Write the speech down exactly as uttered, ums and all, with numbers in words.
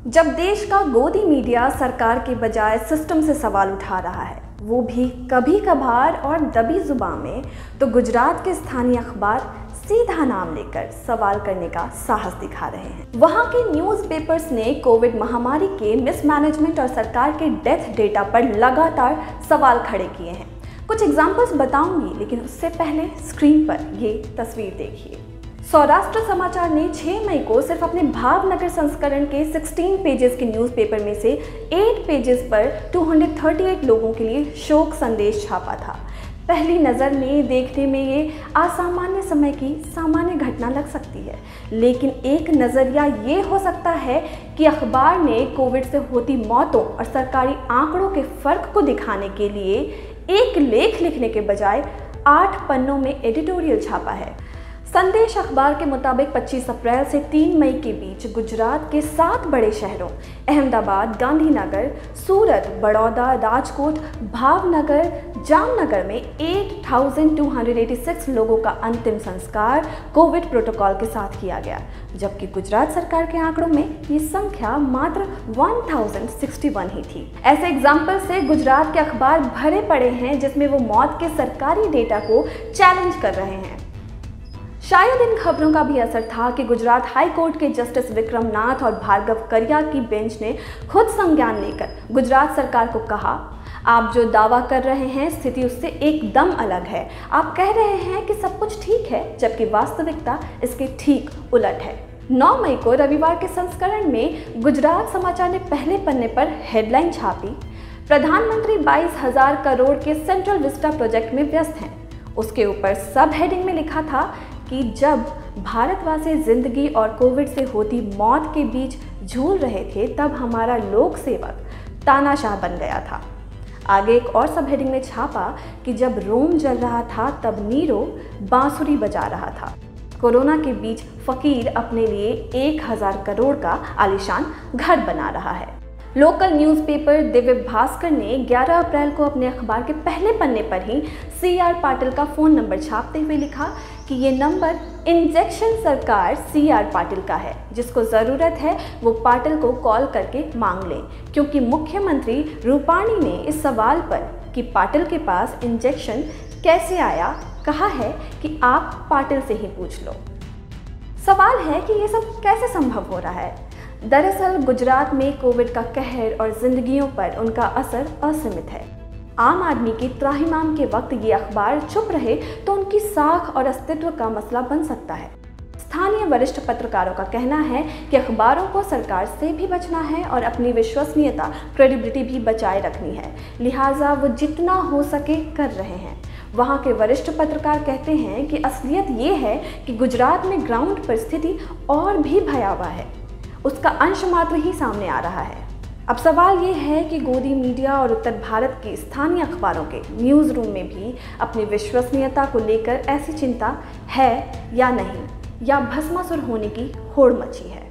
जब देश का गोदी मीडिया सरकार के बजाय सिस्टम से सवाल उठा रहा है, वो भी कभी कभार और दबी जुबान में, तो गुजरात के स्थानीय अखबार सीधा नाम लेकर सवाल करने का साहस दिखा रहे हैं। वहाँ के न्यूज़पेपर्स ने कोविड महामारी के मिसमैनेजमेंट और सरकार के डेथ डेटा पर लगातार सवाल खड़े किए हैं। कुछ एग्जाम्पल्स बताऊंगी, लेकिन उससे पहले स्क्रीन पर ये तस्वीर देखिए। सौराष्ट्र समाचार ने छह मई को सिर्फ अपने भावनगर संस्करण के सोलह पेजेस के न्यूज़पेपर में से आठ पेजेस पर दो सौ अड़तीस लोगों के लिए शोक संदेश छापा था। पहली नज़र में देखने में ये असामान्य समय की सामान्य घटना लग सकती है, लेकिन एक नज़रिया ये हो सकता है कि अखबार ने कोविड से होती मौतों और सरकारी आंकड़ों के फ़र्क को दिखाने के लिए एक लेख लिखने के बजाय आठ पन्नों में एडिटोरियल छापा है। संदेश अखबार के मुताबिक पच्चीस अप्रैल से तीन मई के बीच गुजरात के सात बड़े शहरों अहमदाबाद, गांधीनगर, सूरत, बड़ौदा, राजकोट, भावनगर, जामनगर में आठ हज़ार दो सौ छियासी लोगों का अंतिम संस्कार कोविड प्रोटोकॉल के साथ किया गया, जबकि गुजरात सरकार के आंकड़ों में ये संख्या मात्र एक हज़ार इकसठ ही थी। ऐसे एग्जाम्पल से गुजरात के अखबार भरे पड़े हैं जिसमें वो मौत के सरकारी डेटा को चैलेंज कर रहे हैं। शायद इन खबरों का भी असर था कि गुजरात हाई कोर्ट के जस्टिस विक्रम नाथ और भार्गव करिया की बेंच ने खुद संज्ञान लेकर गुजरात सरकार को कहा, आप जो दावा कर रहे हैं स्थिति उससे एकदम अलग है। आप कह रहे हैं कि सब कुछ ठीक है, जबकि वास्तविकता इसके ठीक उलट है। नौ मई को रविवार के संस्करण में गुजरात समाचार ने पहले पन्ने पर हेडलाइन छापी, प्रधानमंत्री बाईस हजार करोड़ के सेंट्रल विस्टा प्रोजेक्ट में व्यस्त हैं। उसके ऊपर सब हेडिंग में लिखा था कि जब भारतवासी जिंदगी और कोविड से होती मौत के बीच झूल रहे थे, तब हमारा लोक सेवक तानाशाह बन गया था। आगे एक और सब हेडिंग में छापा कि जब रोम जल रहा था तब नीरो बांसुरी बजा रहा था। कोरोना के बीच फकीर अपने लिए एक हजार करोड़ का आलीशान घर बना रहा है। लोकल न्यूज़पेपर दिव्य भास्कर ने ग्यारह अप्रैल को अपने अखबार के पहले पन्ने पर ही सी आर पाटिल का फ़ोन नंबर छापते हुए लिखा कि ये नंबर इंजेक्शन सरकार सी आर पाटिल का है, जिसको ज़रूरत है वो पाटिल को कॉल करके मांग लें, क्योंकि मुख्यमंत्री रूपाणी ने इस सवाल पर कि पाटिल के पास इंजेक्शन कैसे आया कहा है कि आप पाटिल से ही पूछ लो। सवाल है कि ये सब कैसे संभव हो रहा है। दरअसल गुजरात में कोविड का कहर और जिंदगियों पर उनका असर असीमित है। आम आदमी की त्राहिमाम के वक्त ये अखबार चुप रहे तो उनकी साख और अस्तित्व का मसला बन सकता है। स्थानीय वरिष्ठ पत्रकारों का कहना है कि अखबारों को सरकार से भी बचना है और अपनी विश्वसनीयता, क्रेडिबिलिटी भी बचाए रखनी है, लिहाजा वो जितना हो सके कर रहे हैं। वहाँ के वरिष्ठ पत्रकार कहते हैं कि असलियत ये है कि गुजरात में ग्राउंड पर स्थिति और भी भयावह है, उसका अंश मात्र ही सामने आ रहा है। अब सवाल ये है कि गोदी मीडिया और उत्तर भारत के स्थानीय अखबारों के न्यूज़ रूम में भी अपनी विश्वसनीयता को लेकर ऐसी चिंता है या नहीं, या भस्मासुर होने की होड़ मची है।